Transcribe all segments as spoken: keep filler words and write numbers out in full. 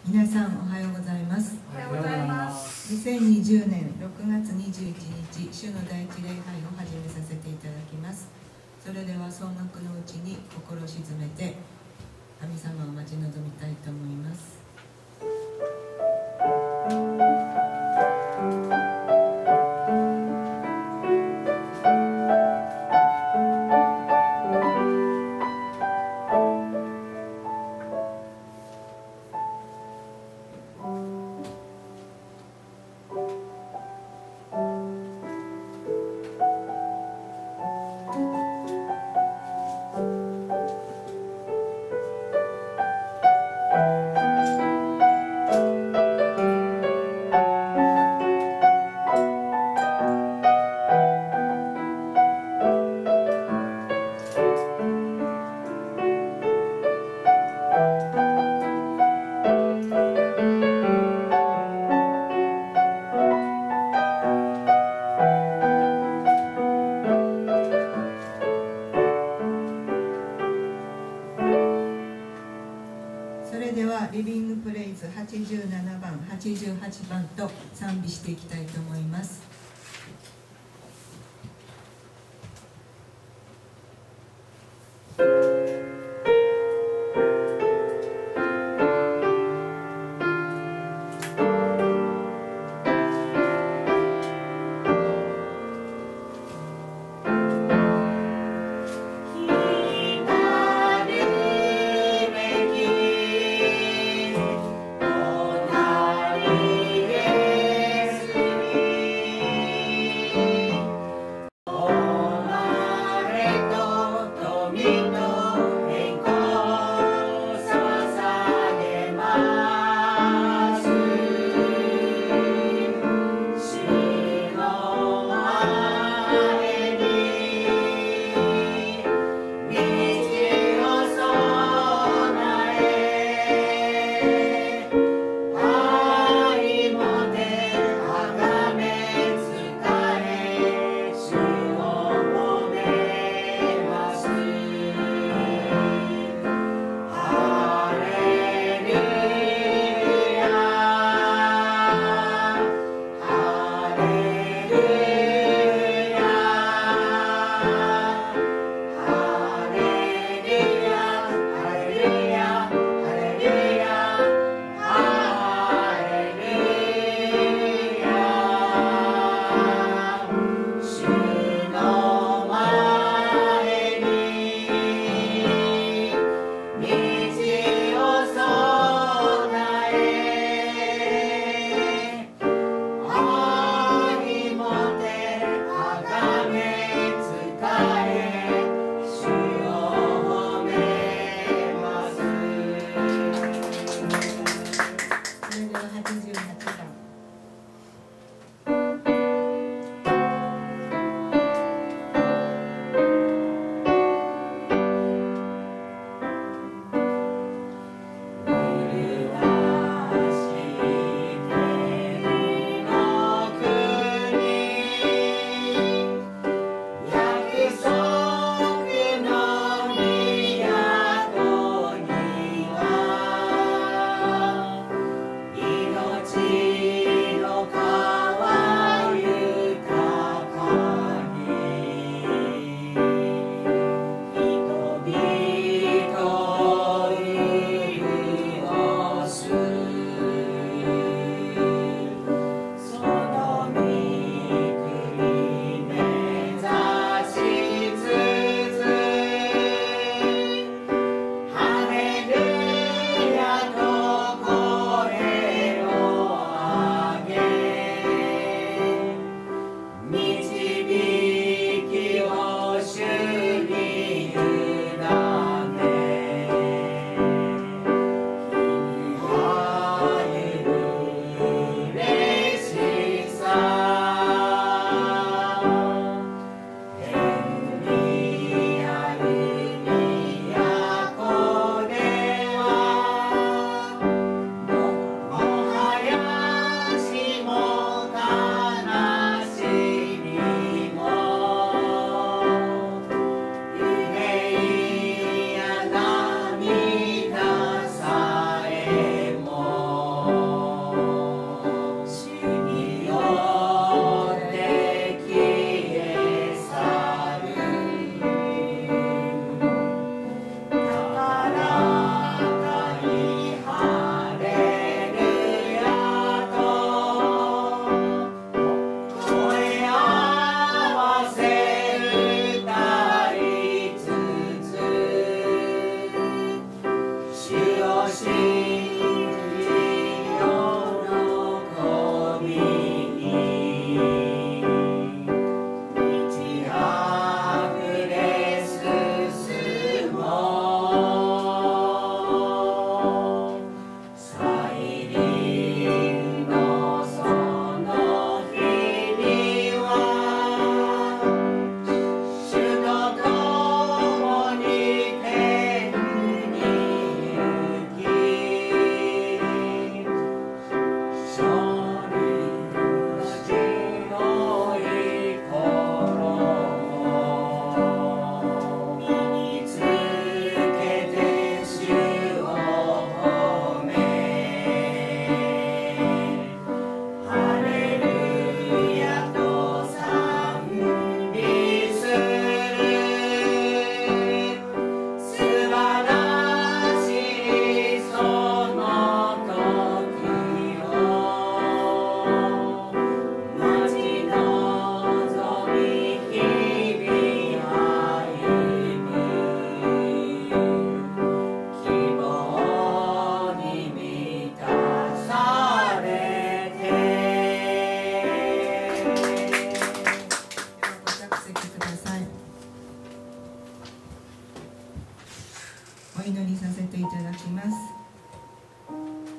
皆さんおはようございます。 おはようございます。 にせんにじゅうねんろくがつにじゅういちにち、主の第一礼拝を始めさせていただきます。それでは総額のうちに心を沈めて神様を待ち望みたいと思います。リビングプレイズはちじゅうななばん、はちじゅうはちばんと賛美していきたいと思います。 「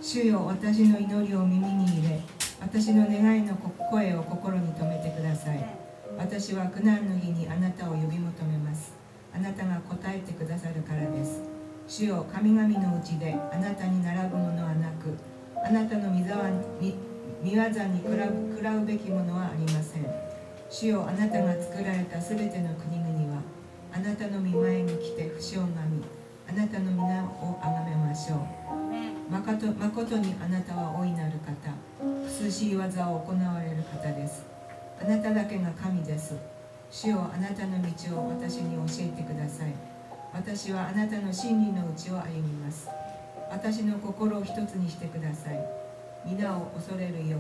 主よ、私の祈りを耳に入れ、私の願いの声を心に留めてください。私は苦難の日にあなたを呼び求めます。あなたが答えてくださるからです。主よ、神々のうちであなたに並ぶものはなく、あなたの御座に御業に比べ、比べべきものはありません。主よ、あなたが作られたすべての国々はあなたの御前に来て不をがみ、あなたの皆をあがめましょう。まこと、まことにあなたは大いなる方、涼しい技を行われる方です。あなただけが神です。主よ、あなたの道を私に教えてください。私はあなたの真理の道を歩みます。私の心を一つにしてください。皆を恐れるよ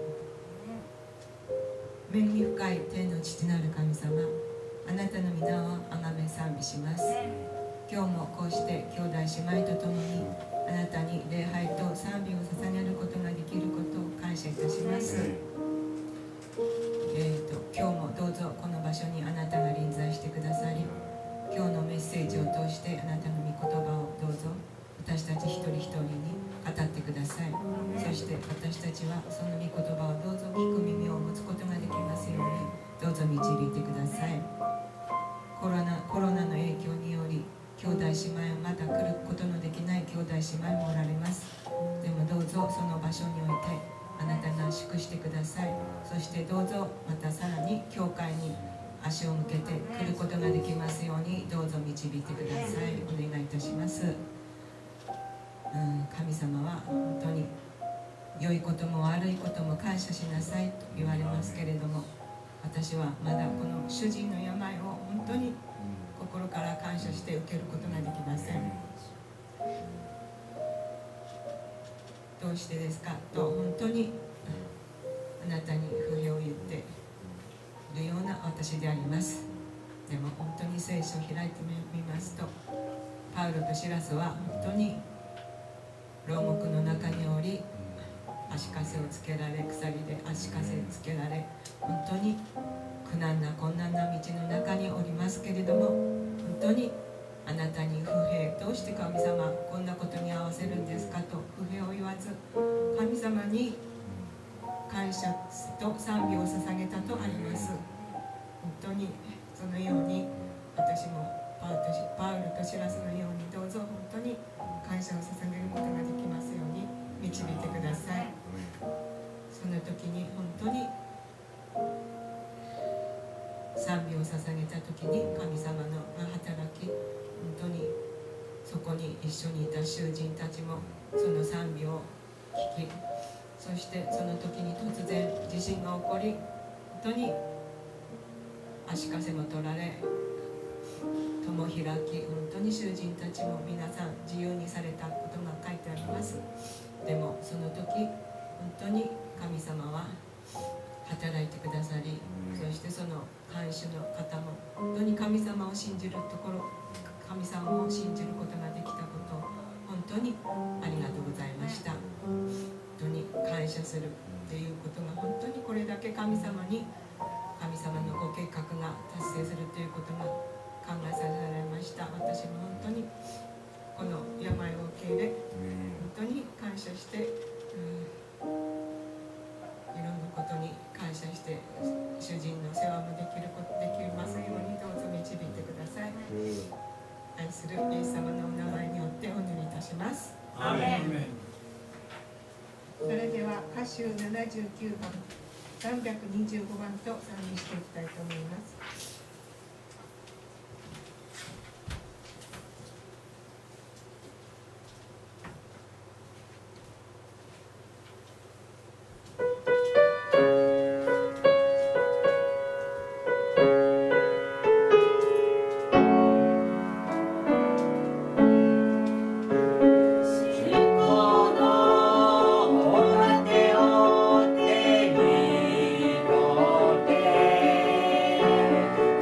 うに。恵み深い天の父なる神様、あなたの皆をあがめ賛美します。今日もこうして兄弟姉妹と共にあなたに礼拝と賛美を捧げることができることを感謝いたします。えーと、今日もどうぞこの場所にあなたが臨在してくださり、今日のメッセージを通してあなたの御言葉をどうぞ私たち一人一人に語ってください。そして私たちはその御言葉をどうぞ聞く耳を持つことができますようにどうぞ導いてください。コロナ、コロナの影響により兄弟姉妹はまた来ることのできない兄弟姉妹もおられます。でもどうぞその場所においてあなたが祝してください。そしてどうぞまたさらに教会に足を向けて来ることができますようにどうぞ導いてください。お願いいたします。うん、神様は本当に良いことも悪いことも感謝しなさいと言われますけれども、私はまだこの主人の病を本当に心から感謝して受けることができません。どうしてですかと本当にあなたに不平を言っているような私であります。でも本当に聖書を開いてみますと、パウロとシラスは本当に牢獄の中におり足かせをつけられ、鎖で足かせをつけられ、本当に苦難な困難な道の中におりますけれども、本当にあなたに不平、どうして神様こんなことに合わせるんですかと不平を言わず、神様に感謝と賛美を捧げたとあります。本当にそのように私もパウとパウルとシラスのようにどうぞ本当に感謝を捧げることができますように導いてください。その時に本当に賛美を捧げた時に神様の働き、本当にそこに一緒にいた囚人たちもその賛美を聞き、そしてその時に突然地震が起こり、本当に足かせも取られ戸も開き、本当に囚人たちも皆さん自由にされたことが書いてあります。でもその時本当に神様は働いてくださり、そしてその看守の方も本当に神様を信じるところ、神様を信じることができたことを本当にありがとうございました。本当に感謝するということが本当にこれだけ神様に神様のご計画が達成するということが考えさせられました。私も本当にこの病を受け入れ本当に感謝して、うん、いろんなことに感謝して主人の世話もできることできますようにどうぞ導いてください。愛するイエス様のお名前によってお祈りいたします。アーメン。それでは歌集ななじゅうきゅうばんさんびゃくにじゅうごばんと賛美していきたいと思います。 「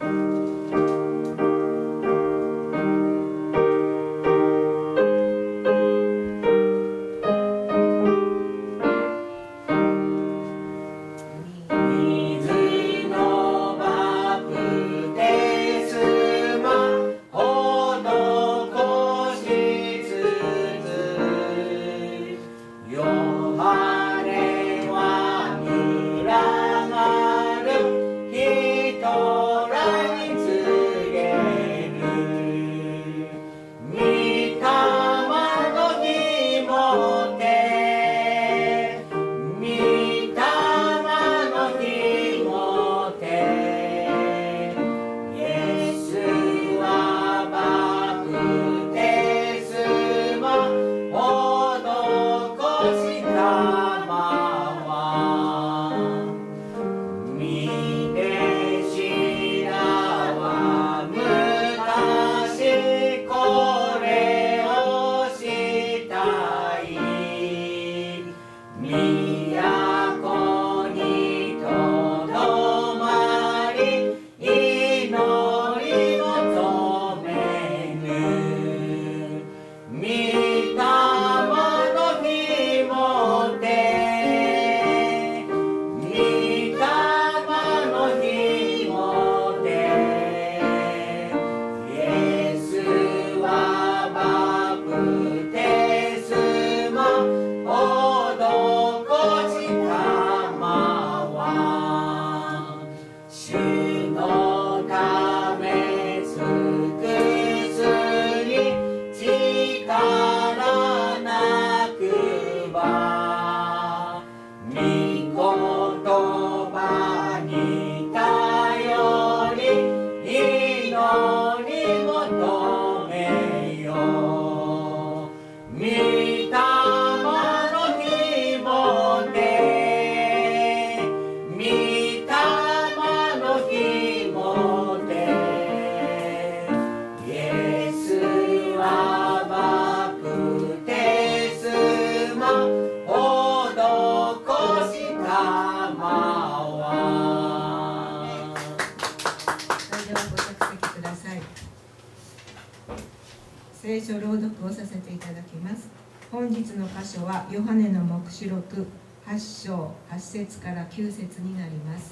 聖書朗読をさせていただきます。本日の箇所はヨハネの黙示録はち章はち節からきゅう節になります。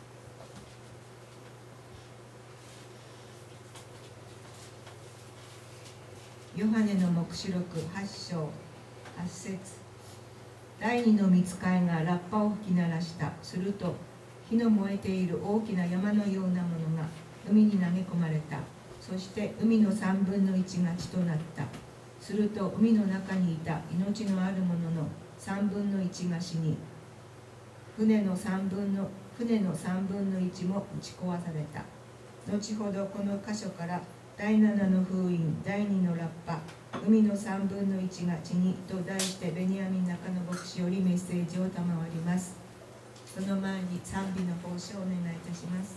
ヨハネの黙示録はち章はち節。第二の御使いがラッパを吹き鳴らした。すると火の燃えている大きな山のようなものが海に投げ込まれた。そして海の三分の一が地となった。すると海の中にいた命のあるものの三分の一が死に、船の三分の船の三分の一も打ち壊された。後ほどこの箇所から第七の封印、第二のラッパ、海の三分の一が地にと題してベニヤミン中野牧師よりメッセージを賜ります。その前に賛美の奉仕をお願いいたします。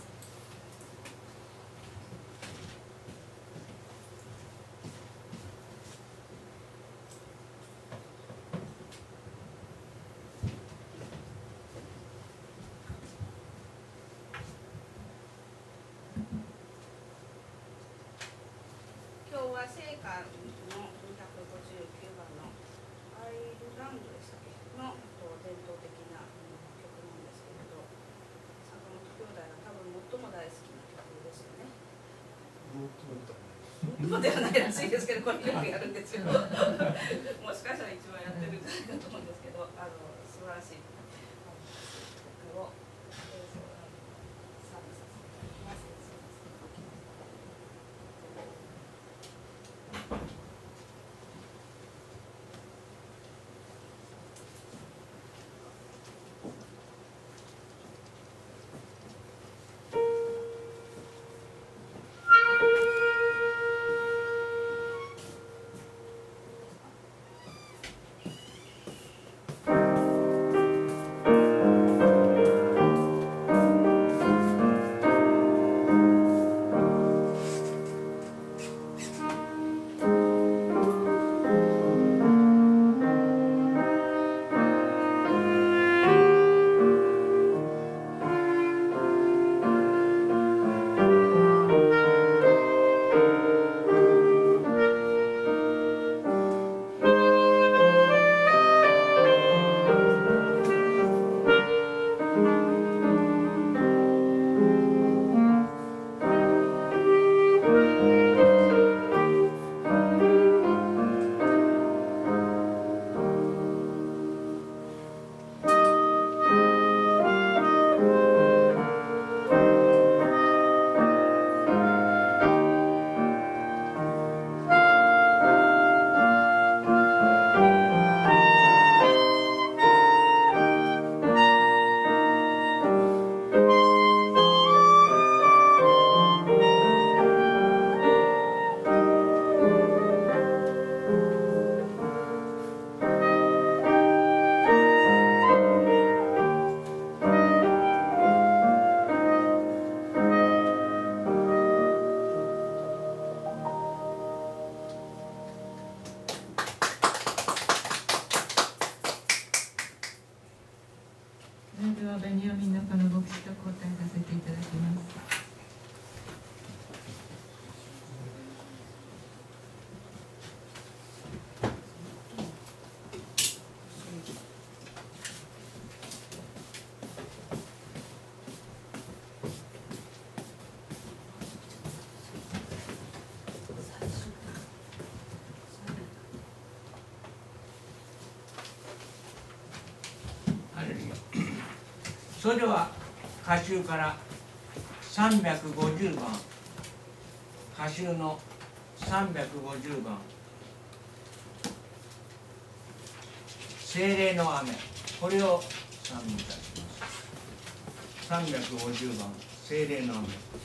聖歌のにひゃくごじゅうきゅうばんのアイルランドでしたっけの伝統的な曲なんですけれど、坂本兄弟が多分最も大好きな曲ですよね。最もではないらしいですけど、これよくやるんですよ。もしかしたら一番やってるんじゃないかと思うんですけど、あの素晴らしい曲を演奏賛美させていただきます。 「 それでは歌集からさんびゃくごじゅうばん、歌集のさんびゃくごじゅうばん、聖霊の雨、これを賛美いたします。さんびゃくごじゅうばん、聖霊の雨。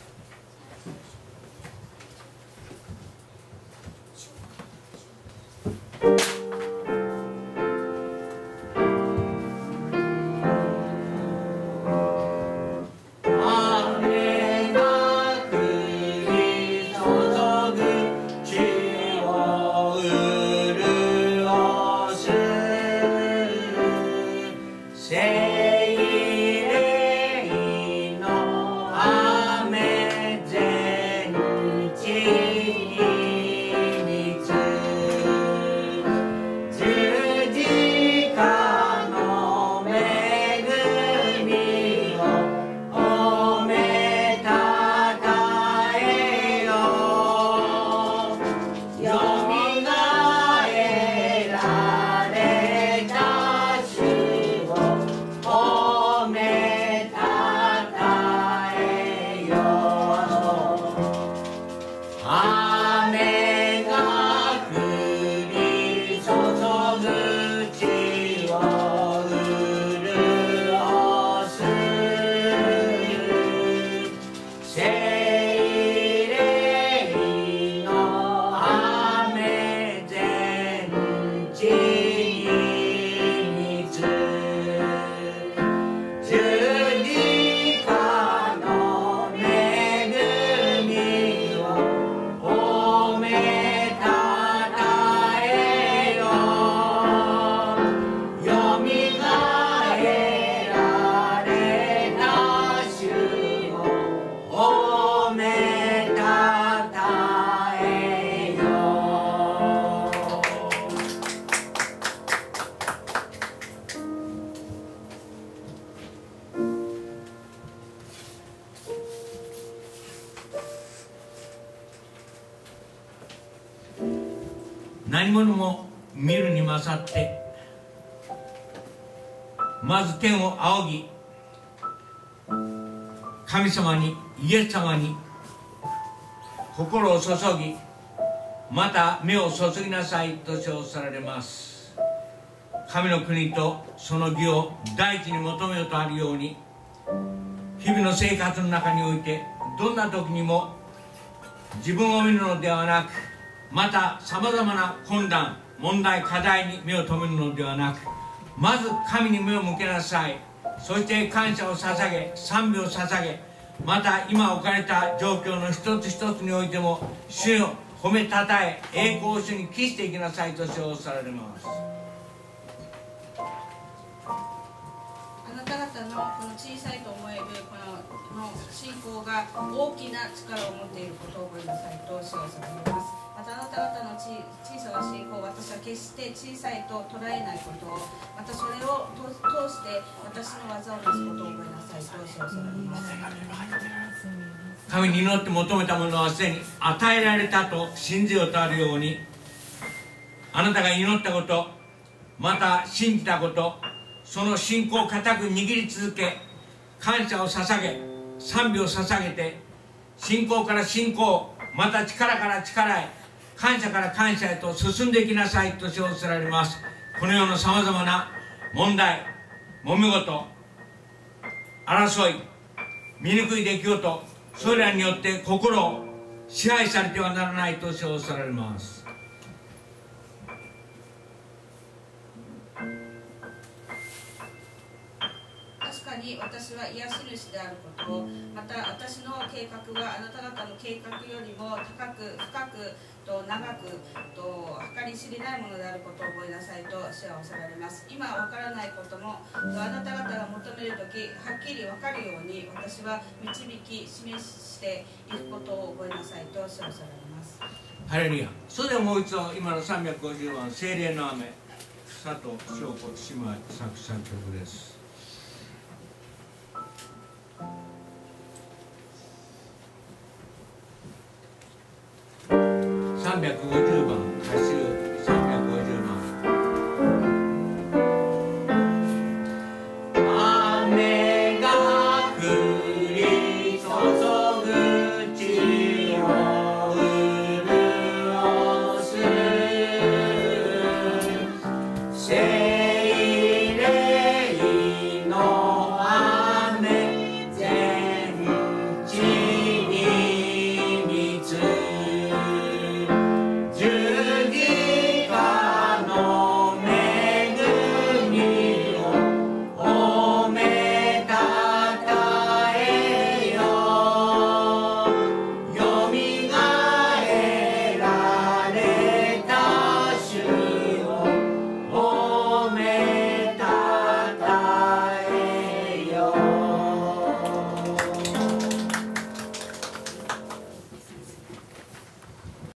何者も見るに勝ってまず天を仰ぎ、神様にイエス様に心を注ぎ、また目を注ぎなさいと称されます。神の国とその義を第一に求めようとあるように、日々の生活の中においてどんな時にも自分を見るのではなく、またさまざまな困難、問題、課題に目を留めるのではなく、まず神に目を向けなさい。そして感謝を捧げ、賛美を捧げ、また今置かれた状況の一つ一つにおいても主を褒めたたえ、栄光を主に帰していきなさいと称されます。 あなた方のこの小さいと思えるこの信仰が大きな力を持っていることを覚えなさいと主はされます。またあなた方の小さな信仰を私は決して小さいと捉えないことを、またそれを通して私の技をなすことを覚えなさいと主はされます。 神に祈って求めたものはすでに与えられたと信じようとあるように、あなたが祈ったこと、また信じたこと、その信仰を固く握り続け、感謝を捧げ、賛美を捧げて、信仰から信仰、また力から力へ、感謝から感謝へと進んでいきなさいと称せられます。この世のさまざまな問題、揉め事、争い、醜い出来事、それらによって心を支配されてはならないと称せられます。 確かに私は癒し主であることを、また私の計画はあなた方の計画よりも高く深くと長くと計り知れないものであることを覚えなさいと主はおっしゃられます。今わからないこともとあなた方が求めるときはっきりわかるように私は導き示していくことを覚えなさいと主はおっしゃられます。 ハレルヤ。それではもう一度今のさんびゃくごじゅうばん、聖霊の雨、佐藤翔子姉妹作詞作曲です。さんびゃくごじゅうばん。